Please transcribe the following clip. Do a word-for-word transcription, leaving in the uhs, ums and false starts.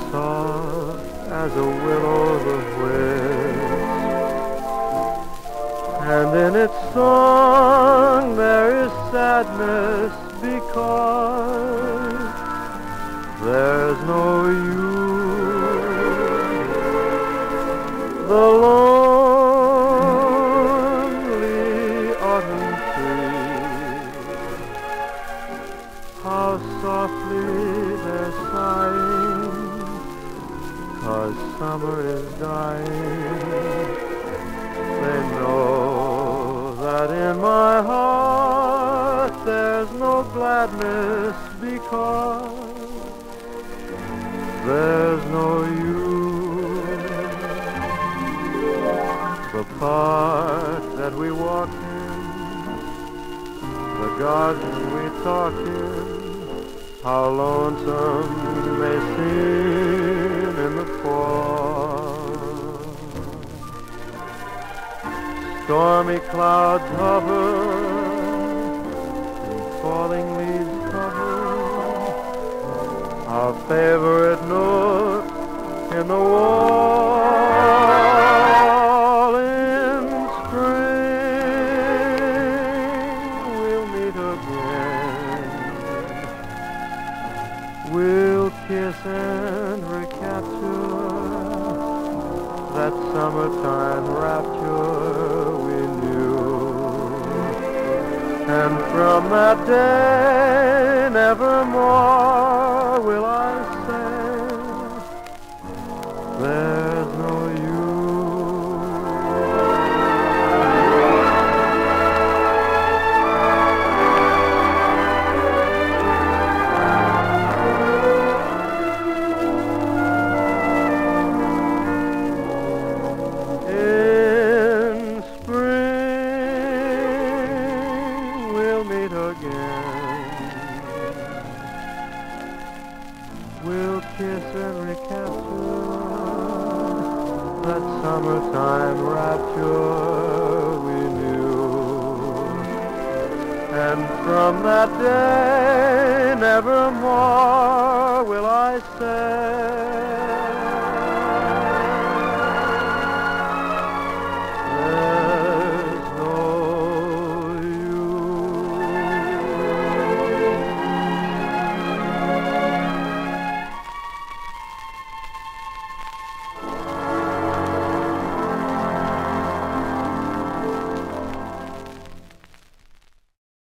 soft as a will-o'-the-wisp, and in its song there is sadness because there's no you. The lonely autumn trees, how softly they're sighing, 'cause summer is dying. They know that in my heart there's no gladness because there's no you. The park that we walked in, the garden we talked in, how lonesome they seem in the fall. Stormy clouds hover, and falling leaves cover our favorite nook in the wall. In spring we'll meet again, we'll kiss and recapture that summertime rapture we knew. And from that day nevermore will I say there's no you. In spring we'll meet again, we'll kiss and recapture that summertime rapture we knew. And from that day nevermore will I say